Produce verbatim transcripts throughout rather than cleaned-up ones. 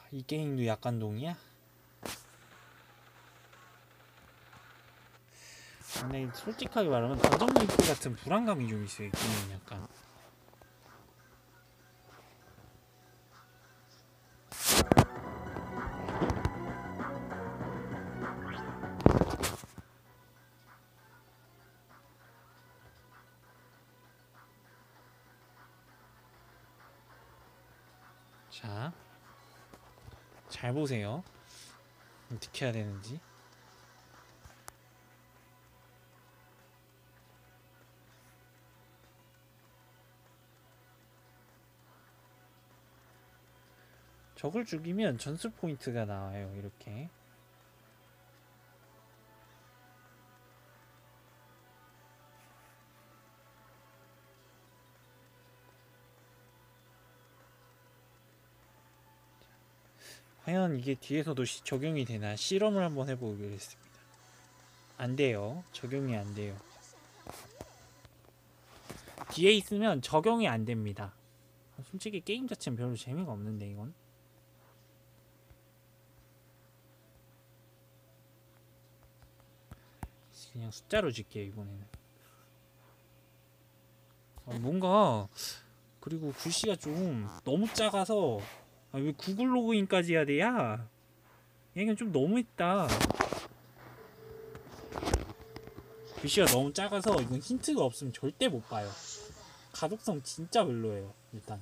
이 게임도 약간동이야? 근데 솔직하게 말하면 던전 메이플 같은 불안감이 좀 있어요. 이 게임은 약간. 자, 잘 보세요. 어떻게 해야 되는지. 적을 죽이면 전술 포인트가 나와요. 이렇게. 과연 이게 뒤에서도 시, 적용이 되나 실험을 한번 해보겠습니다. 안 돼요. 적용이 안 돼요. 뒤에 있으면 적용이 안 됩니다. 솔직히 게임 자체는 별로 재미가 없는데 이건. 그냥 숫자로 줄게요 이번에는. 아, 뭔가 그리고 글씨가 좀 너무 작아서 아, 왜 구글 로그인까지 해야 돼야? 얘는 좀 너무했다. 글씨가 너무 작아서 이건 힌트가 없으면 절대 못 봐요. 가독성 진짜 별로예요. 일단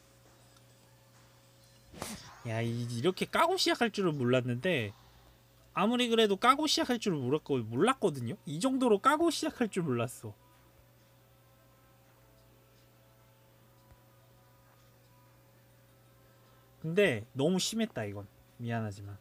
야 이, 이렇게 까고 시작할 줄은 몰랐는데 아무리 그래도 까고 시작할 줄은 몰랐거, 몰랐거든요. 이 정도로 까고 시작할 줄 몰랐어. 근데 너무 심했다 이건. 미안하지만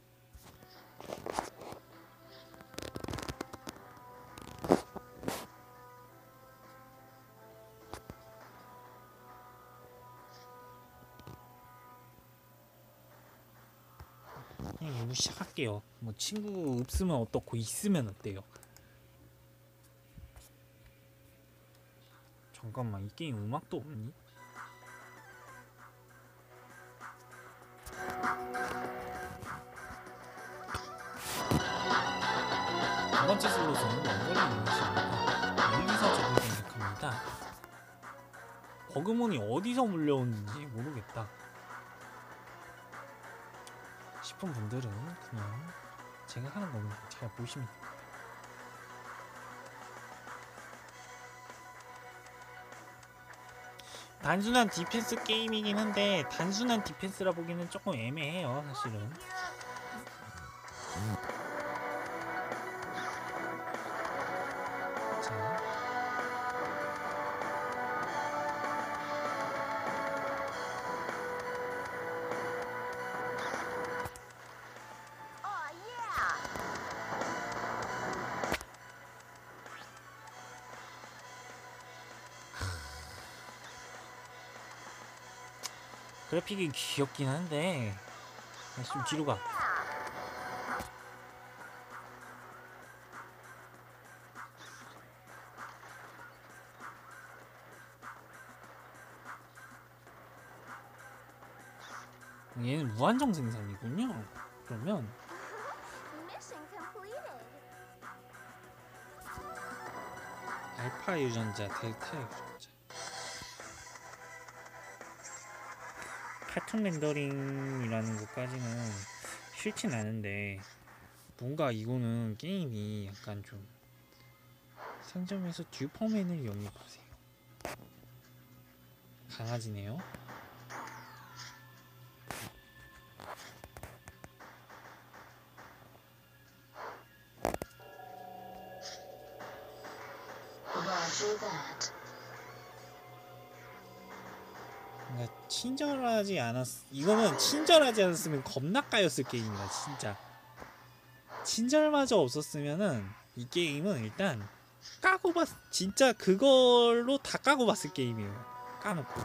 그냥 이거 시작할게요. 뭐 친구 없으면 어떻고 있으면 어때요? 잠깐만 이 게임 음악도 없니? 두 번째 슬롯은 원거리 유닛입니다. 물리사 적을 생각합니다. 버그몬이 어디서 물려오는지 모르겠다 싶은 분들은 그냥 제가 하는 거는 잘 보시면 돼요. 단순한 디펜스 게임이긴 한데 단순한 디펜스라 보기는 조금 애매해요 사실은. 음. 그래픽이 귀엽긴 한데 좀 뒤로 가. 얘는 무한정 생산이군요. 그러면 알파 유전자, 델타 유전자. 패턴 렌더링이라는 것까지는 싫진 않은데 뭔가 이거는 게임이 약간 좀 상점에서 듀퍼맨을 영입하세요. 강아지네요. 뭔가 친절하지 않았. 이거는 친절하지 않았으면 겁나 까였을 게임이다 진짜. 친절마저 없었으면은 이 게임은 일단 까고 봤. 진짜 그걸로 다 까고 봤을 게임이에요. 까놓고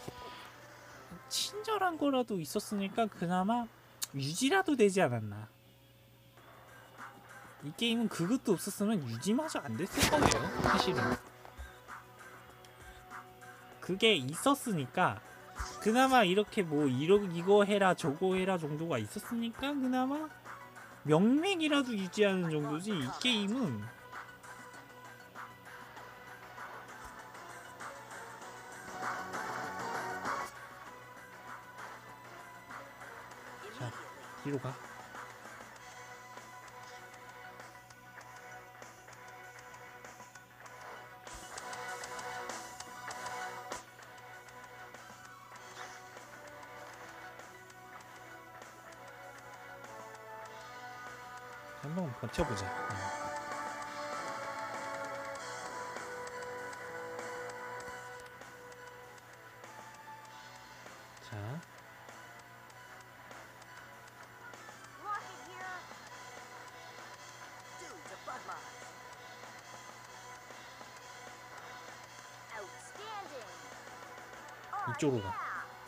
친절한 거라도 있었으니까 그나마 유지라도 되지 않았나. 이 게임은 그것도 없었으면 유지마저 안 됐을 거예요 사실은. 그게 있었으니까 그나마 이렇게 뭐 이러, 이거 해라 저거 해라 정도가 있었으니까 그나마 명맥이라도 유지하는 정도지. 이 게임은 자 뒤로 가. 한번 버텨보자. 응. 자, 이쪽으로 가.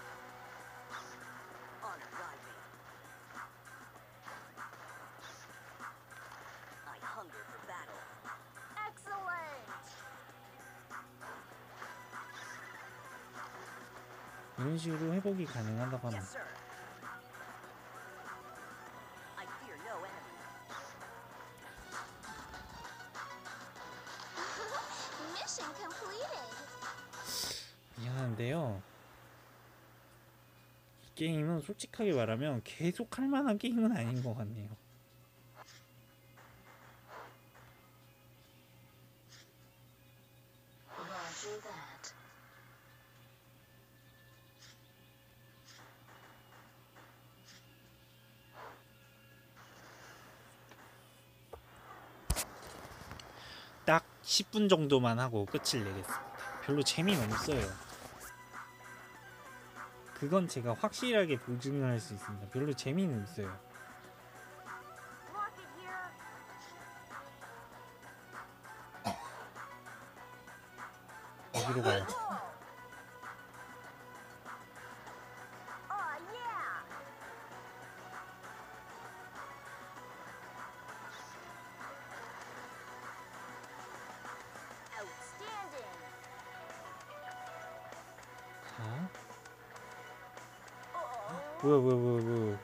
이런 식으로 회복이 가능하다고 하면 미안한데요. 이 게임은 솔직하게 말하면 계속 할 만한 게임은 아닌 것 같네요. 딱 십 분 정도만 하고 끝을 내겠습니다. 별로 재미는 없어요. 그건 제가 확실하게 보증을 할 수 있습니다. 별로 재미는 없어요. 어디로 가요? 자, 뭐야 뭐야 뭐야 뭐야.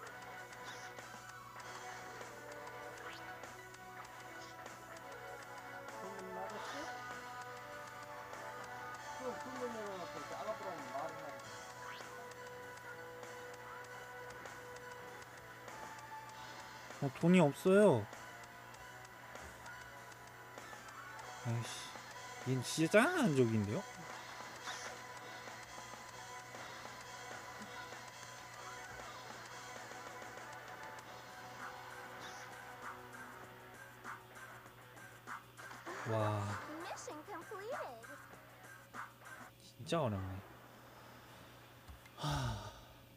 어, 돈이 없어요. 아이씨, 얘는 진짜 짠한 적인데요? 와, 진짜 어렵네. 하...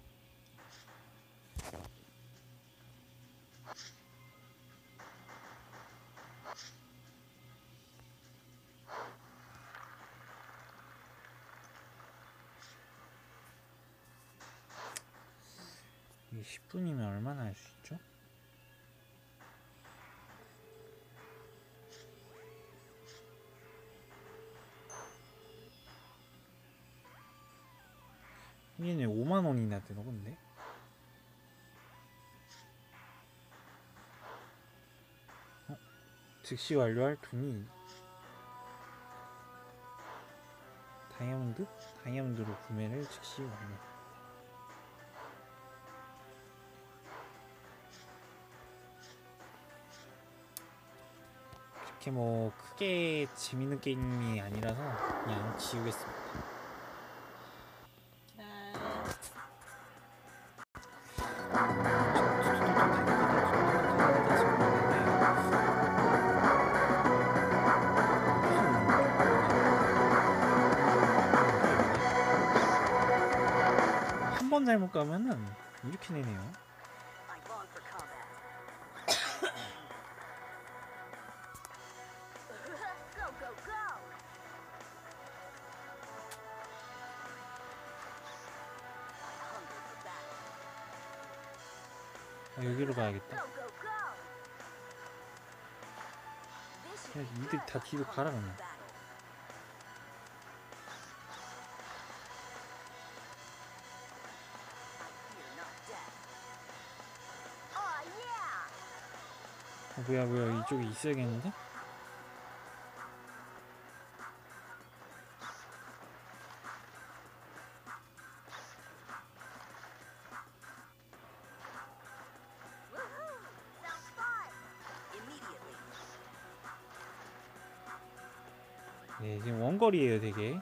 이게 십 분이면 얼마나 할 수 있죠? 얘네 오만 원이나 되나 본데? 어? 즉시 완료할 돈이 다이아몬드? 다이아몬드로 구매를 즉시 완료. 그렇게 뭐 크게 재밌는 게임이 아니라서 그냥 지우겠습니다. 한 번 잘못 가면은 이렇게 내네요. 아, 여기로 가야겠다. 야, 이들 다 뒤로 가라 그냥. 어, 뭐야 뭐야 이쪽에 있어야겠는데? 네, 지금 원거리에요 되게.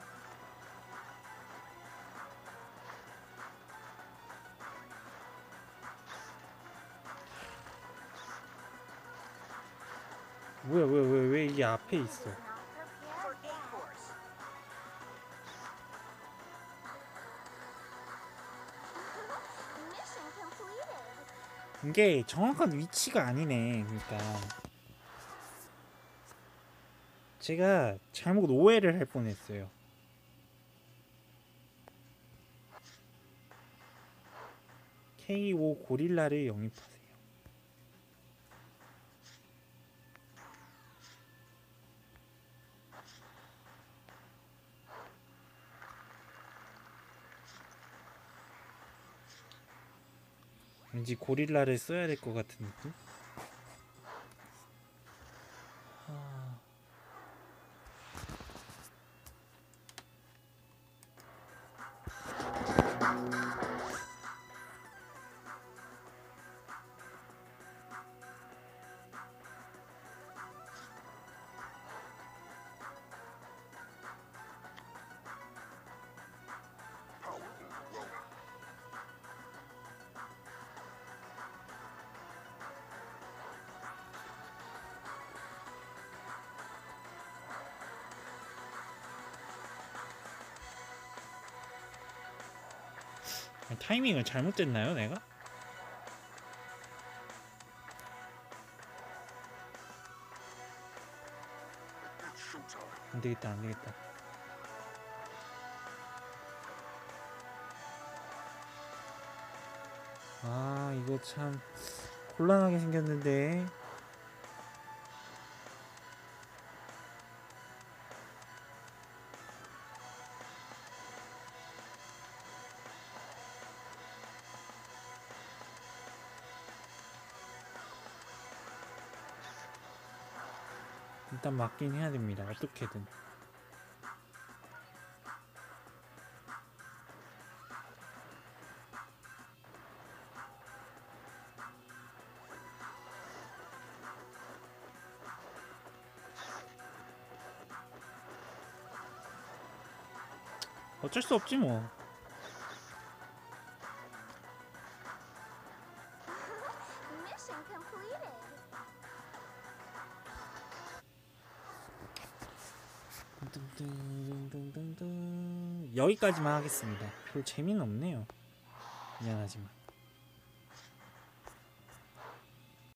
뭐야 뭐야 왜 왜 이게 앞에 있어? 이게 정확한 위치가 아니네. 그러니까 제가 잘못 오해를 할 뻔했어요. 케이오 고릴라를 영입하세요. 왠지 고릴라를 써야 될 것 같은 느낌? 하... 타이밍을 잘못됐나요, 내가? 안 되겠다, 안 되겠다. 아, 이거 참 곤란하게 생겼는데. 일단 맞긴 해야 됩니다. 어떻게든. 어쩔 수 없지 뭐. 여기까지만 하겠습니다. 별 재미는 없네요. 미안하지만.